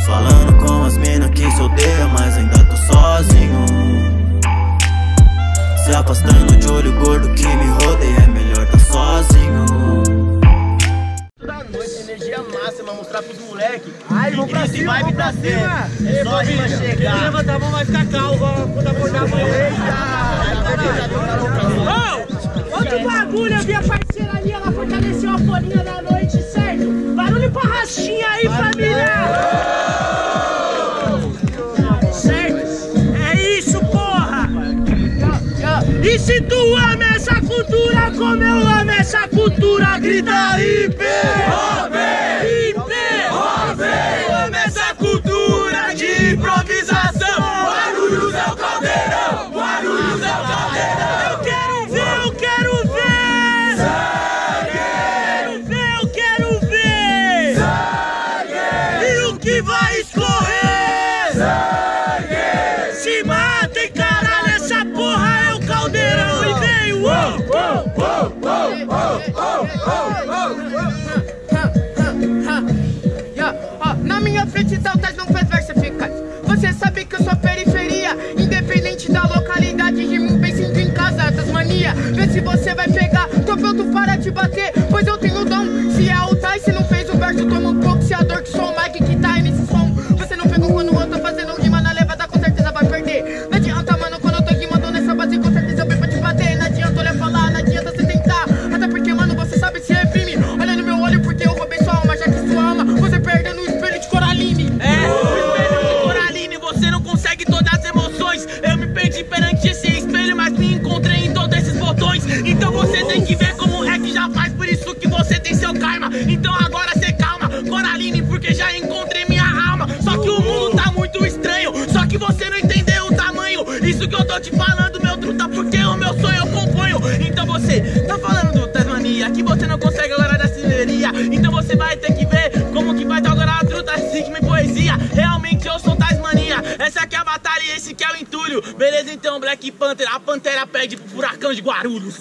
falando com as mina que se odeia, mas ainda tô sozinho. Se afastando de olho gordo que me rodeia, é melhor tá sozinho. Toda noite, energia máxima, mostrar pros moleques. Ai, vamos pra cima, vibe tá certo. É só a rima chegar. Levanta a mão, vai ficar calmo quando acordar amanhã. Outro bagulho, eu vi a parceira ali, ela fortaleceu a folhinha da noite, certo? Barulho pra rastinha aí, família! Certo? É isso, porra! E se tu ama essa cultura como eu amo essa cultura, grita IP! IP! Eu amo essa cultura de improvisação! Guarulhos é o caldeirão! Guarulhos é o caldeirão! Eu quero ver! Eu quero ver! Sangue! Eu quero ver! Sangue! E o que vai escorrer? Sangue! Se matem, caralho, essa porra é o caldeirão! E veio! Na minha frente Daltas não faz verso eficaz. Você sabe que eu sou periferia, independente da localidade. Rimo bem sinto em casa, das mania. Vê se você vai pegar, tô pronto para te bater, pois eu tenho dom. Se é o Tais, se não fez o verso, toma um pouco. Se a dor que sou o Mike que tá aí nesse som. Você não pegou quando eu tô fazendo rima na levada, com certeza vai perder. Não adianta, mano, quando eu tô rimando nessa base, com certeza eu venho pra te bater. Não adianta olhar falar, não adianta você tentar. Até porque, mano, você sabe se reprime. Olha no meu olho porque eu roubei sua alma, já que sua alma você perde no espelho de Coraline. O espelho de Coraline, você não consegue todas as emoções. Eu me perdi perante esse espelho, mas me encontrei em todos esses botões. Então você tem que ver como é que já faz, por isso que você tem seu karma. Então agora cê calma, Coraline, porque já encontrei minha alma. Só que o mundo tá muito estranho, só que você não entendeu o tamanho. Isso que eu tô te falando, meu truta, porque o meu sonho eu componho. Então você tá falando do Tasmania, que você não consegue agora da cileria. Então você vai ter que ver como que vai tá agora a truta, ritmo e poesia. Realmente eu sou Tasmania, essa aqui é a batalha e esse que é o entulho. Beleza, então, Black Panther, a Pantera pede pro furacão de Guarulhos.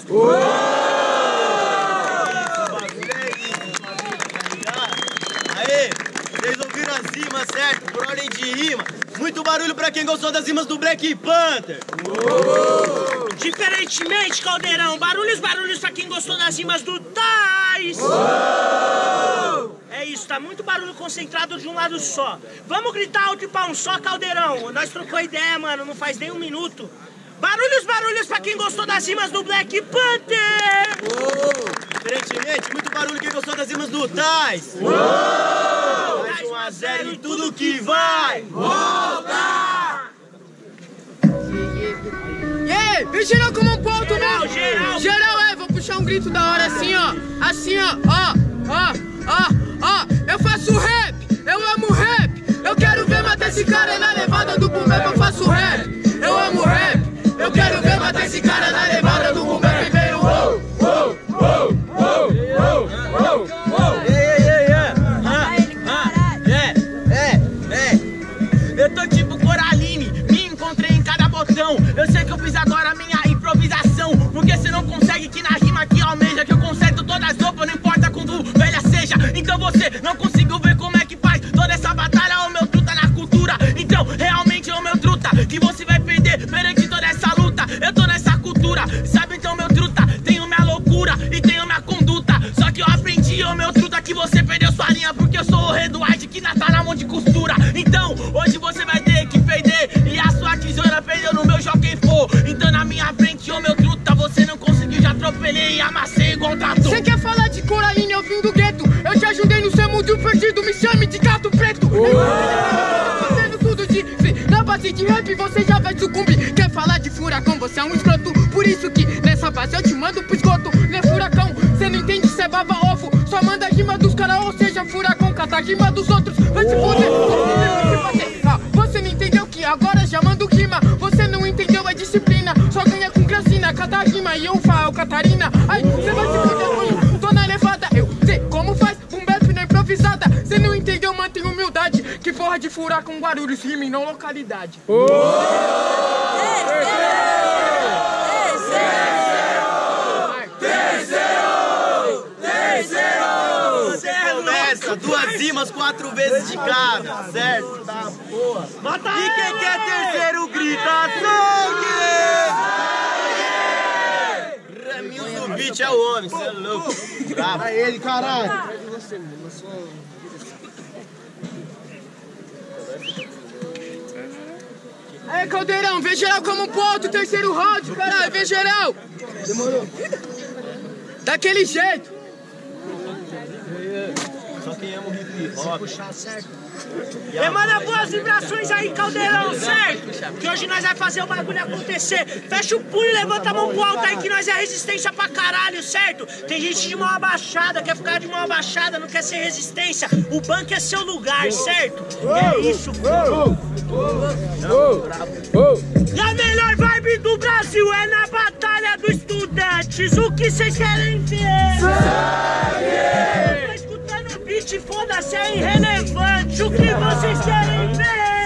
Aê, vocês ouviram as rimas, certo? Por ordem de rima. Muito barulho pra quem gostou das rimas do Black Panther. Diferentemente, Caldeirão, barulhos pra quem gostou das rimas do Tais. É isso, tá muito barulho concentrado de um lado só. Vamos gritar alto e pra um só, Caldeirão. Nós trocou ideia, mano, não faz nem um minuto. Barulhos pra quem gostou das rimas do Black Panther. Diferentemente, muito barulho quem gostou das rimas do Tais. Mais 1 a 0 em tudo que vai voltar. Me geral como um ponto, Geral, né? geral. Geral, vou puxar um grito da hora assim, ó. Assim, ó. Eu faço rap, eu amo rap. Eu quero ver matar esse cara na levada do boom bap. Eu faço rap, eu amo rap. Eu quero ver matar esse cara na levada do boom bap. E veio Eu tô tipo Coraline, me encontrei em cada botão. Eu sei que eu fiz agora a minha improvisação, porque você não consegue que na rima que almeja, que eu conserto todas as roupas, não importa quando velha seja. Então você não conseguiu ver como é que faz toda essa batalha, o meu truta na cultura. Então realmente é o meu truta que você vai perder perante toda essa luta. Eu tô nessa cultura, sabe então meu truta, tenho minha loucura e tenho minha conduta. Só que eu aprendi, o meu truta, que você perdeu sua linha, porque eu sou o rei do arte que tá na mão de costura. Então hoje você vai ter que perder, e a sua tesoura perdeu no meu jockey for. Então na minha frente, ô meu truta, você não conseguiu, já atropelei e amassei igual trator. Cê quer falar de Coraline, eu vim do gueto. Eu te ajudei no seu mundo perdido, me chame de gato preto. Fazendo tudo de na base de rap, você já vai sucumbir. Quer falar de furacão, você é um escroto. Por isso que nessa base eu te mando pro esgoto. Não é furacão, cê não entende, cê é baba ovo. Só manda rima dos caras, ou seja, furacão, cata a rima dos outros. Vai se fuder, você não entendeu que agora já mando rima. Você não entendeu a disciplina, só ganha com gracina. Cada rima e eu falo Catarina. Aí cê vai se fuder, mano, tô na levada. Eu sei como faz, boom bap na improvisada. Cê não entendeu, mantém humildade. Que porra de furacão, Guarulhos, rima e não localidade. umas 4 vezes de cada, certo? Tá, porra. Mata E quem quer terceiro grita sangue! Ramilson Beat é o homem, cê é louco. Bravo. É ele, caralho. Aí, Caldeirão, vem geral como ponto, terceiro round, caralho, vem geral. Demorou. Daquele jeito. Só quem ama o hip hop. Demanda boas vibrações aí, Caldeirão, certo? Que hoje nós vai fazer o bagulho acontecer. Fecha o punho, levanta a mão pro alto aí que nós é resistência pra caralho, certo? Tem gente de mão abaixada, quer ficar de mão abaixada, não quer ser resistência. O banco é seu lugar, certo? É isso, filho. E a melhor vibe do Brasil é na Batalha dos Estudantes. O que vocês querem ver? Sangue! Tô escutando o beat, foda-se, é irrelevante. O que vocês querem ver?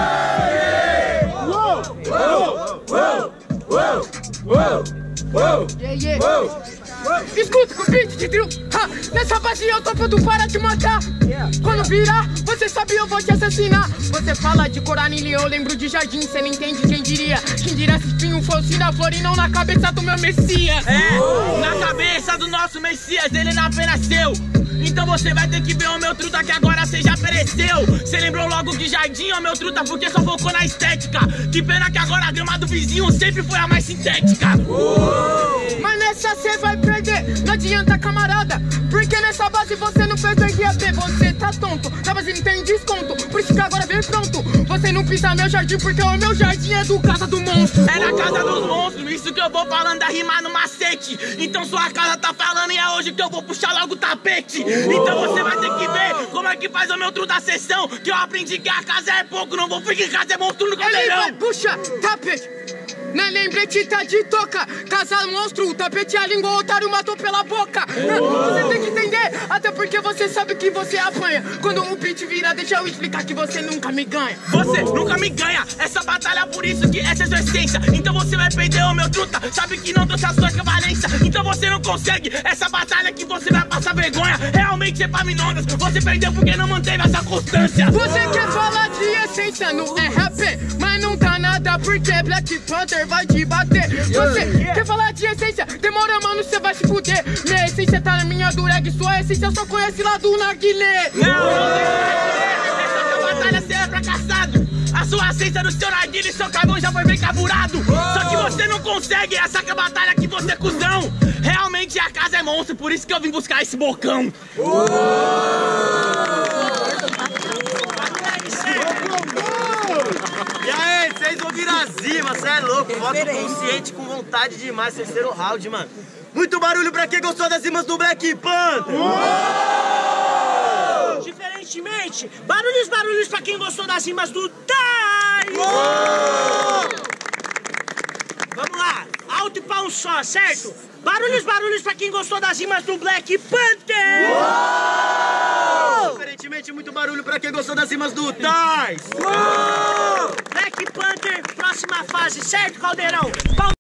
Escuta com o beat de drill. Nessa base eu tô pronto para te matar. Quando virar, você sabe eu vou te assassinar. Você fala de Coranile, eu lembro de Jardim. Cê não entende quem diria. Quem dirá se espinho fosse na flor e não na cabeça do meu Messias. Na cabeça do nosso Messias, ele não apenas seu. Então você vai ter que ver o meu truta que agora cê já pereceu. Cê lembrou logo de Jardim, ó meu truta, porque só focou na estética. Que pena que agora a grama do vizinho sempre foi a mais sintética. Mas nessa cê vai perder, não adianta camarada. Porque nessa base você não fez o RAP, você tá tonto. Na base não tem desconto, por isso que agora vem pronto. Você não pisa meu jardim, porque o meu jardim é do Casa do Monstro. É na Casa dos Monstros, isso que eu vou falando da rima no macete. Então sua casa tá falando e é hoje que eu vou puxar logo o tapete. Então você vai ter que ver como é que faz o meu truque da sessão. Que eu aprendi que a casa é pouco, não vou ficar em casa, é monstro no caldeirão. Ele vai puxa tapete. Na lembrete tá de toca. Casa monstro, tapete a língua, o otário matou pela boca. Você tem que entender, até porque você sabe que você apanha. Quando o beat vira, deixa eu explicar que você nunca me ganha. Você nunca me ganha, essa batalha por isso que essa é sua essência. Então você vai perder o meu truta, sabe que não trouxe a sua equivalência. Então você não consegue, essa batalha que você vai passar vergonha. Realmente é pra minongas, você perdeu porque não manteve essa constância. Você quer falar de essência no rap, mas não tá nada porque Black Panther vai te bater. Você quer falar de essência, demora mano, cê vai se fuder. Minha essência tá na minha dureg, sua essência só conhece lá do narguilé. Não, essa batalha cê é fracassado. A sua essência do seu narguilé e seu carvão já foi bem carburado. Só que você não consegue, essa que é a batalha que você é cuzão. Realmente a casa é monstro, por isso que eu vim buscar esse bocão. E aí, vocês ouviram a zima, cê é louco, voto consciente com vontade demais, terceiro round, mano. Muito barulho pra quem gostou das rimas do Black Panther. Diferentemente, barulhos pra quem gostou das rimas do Tais. Vamos lá, alto e pra um só, certo? Barulhos pra quem gostou das rimas do Black Panther. Diferentemente, muito barulho pra quem gostou das rimas do Tais. Black Panther, próxima fase, certo, Caldeirão?